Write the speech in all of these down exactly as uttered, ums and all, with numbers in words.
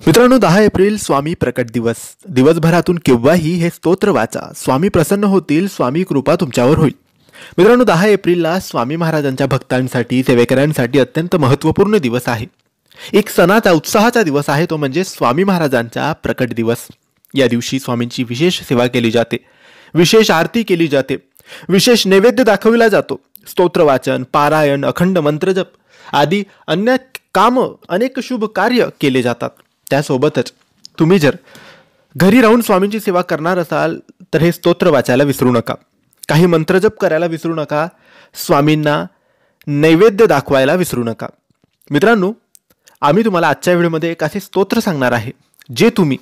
मित्रांनो, दहा एप्रिल स्वामी प्रकट दिवस. दिवसभरातून केव्हाही हे स्तोत्र वाचा. स्वामी प्रसन्न होतील, स्वामी कृपा तुमच्यावर होईल. मित्रांनो, दहा एप्रिलला स्वामी महाराजांच्या भक्तांसाठी, सेवेकऱ्यांसाठी अत्यंत महत्त्वपूर्ण दिवस आहे. एक सणाचा, उत्साहाचा दिवस आहे, तो म्हणजे स्वामी महाराजांचा प्रकट दिवस. या दिवशी स्वामींची विशेष सेवा केली जाते, विशेष आरती केली जाते, विशेष नैवेद्य दाखविला जातो. स्तोत्र वाचन, पारायण, अखंड मंत्रजप आदी अन्य काम, अनेक शुभ कार्य केले जातात. त्यासोबतच तुम्ही जर घरी राहून स्वामींची सेवा करणार असाल तर हे स्तोत्र वाचायला विसरू नका, काही मंत्रजप करायला विसरू नका, स्वामींना नैवेद्य दाखवायला विसरू नका. मित्रांनो, आम्ही तुम्हाला आजच्या व्हिडिओमध्ये एक असे स्तोत्र सांगणार आहे जे तुम्ही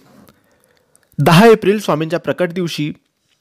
दहा एप्रिल स्वामींच्या प्रकट दिवशी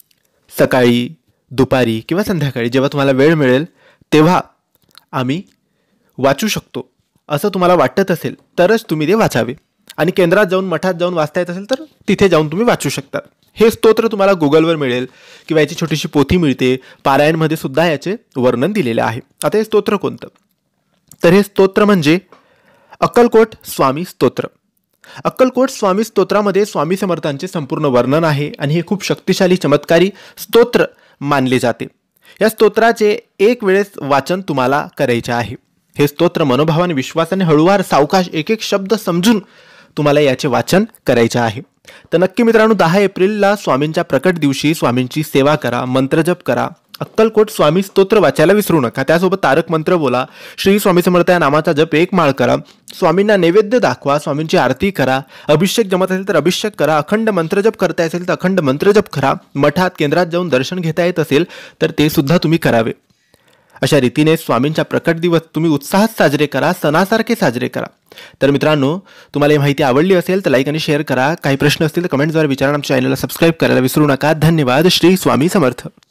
सकाळी, दुपारी किंवा संध्याकाळी जेव्हा तुम्हाला वेळ मिळेल तेव्हा आम्ही वाचू शकतो असं तुम्हाला वाटत असेल तरच तुम्ही ते वाचावे. आणि केंद्रात जाऊन, मठात जाऊन वाचता येत असेल तर तिथे जाऊन तुम्ही वाचू शकता. हे स्तोत्र तुम्हाला गुगलवर मिळेल किंवा याची छोटीशी पोथी मिळते. पारायणमध्ये सुद्धा याचे वर्णन दिलेले आहे. आता हे स्तोत्र कोणतं? तर हे स्तोत्र म्हणजे अक्कलकोट स्वामी स्तोत्र. अक्कलकोट स्वामी स्तोत्रामध्ये स्वामी समर्थांचे संपूर्ण वर्णन आहे आणि हे खूप शक्तिशाली, चमत्कारी स्तोत्र मानले जाते. या स्तोत्राचे एक वेळेस वाचन तुम्हाला करायचे आहे. हे स्तोत्र मनोभावाने, विश्वासाने, हळूवार, सावकाश, एक एक शब्द समजून तुम्हाला याचे वाचन करायचे आहे. तर नक्की मित्रांनो, दहा एप्रिलला स्वामींच्या प्रकट दिवशी स्वामींची सेवा करा, मंत्रजप करा, अक्कलकोट स्वामी स्तोत्र वाचायला विसरू नका. त्यासोबत तारक मंत्र बोला, श्री स्वामी समर्थ या नामाचा जप एक माळ करा, स्वामींना नैवेद्य दाखवा, स्वामींची आरती करा, अभिषेक जमत असेल तर अभिषेक करा, अखंड मंत्रजप करता असेल तर अखंड मंत्रजप करा, मठात, केंद्रात जाऊन दर्शन घेता येत असेल तर ते सुद्धा तुम्ही करावे. अशा रीतीने स्वामींच्या प्रकट दिवस तुम्ही उत्साहात साजरे करा, सणासारखे साजरे करा. तर मित्रांनो, तुम्हाला ही माहिती आवडली असेल तर लाईक आणि शेअर करा. काही प्रश्न असतील तर कमेंटद्वारे विचारा. आमच्या चॅनलला सबस्क्राईब करायला विसरू नका. धन्यवाद. श्री स्वामी समर्थ.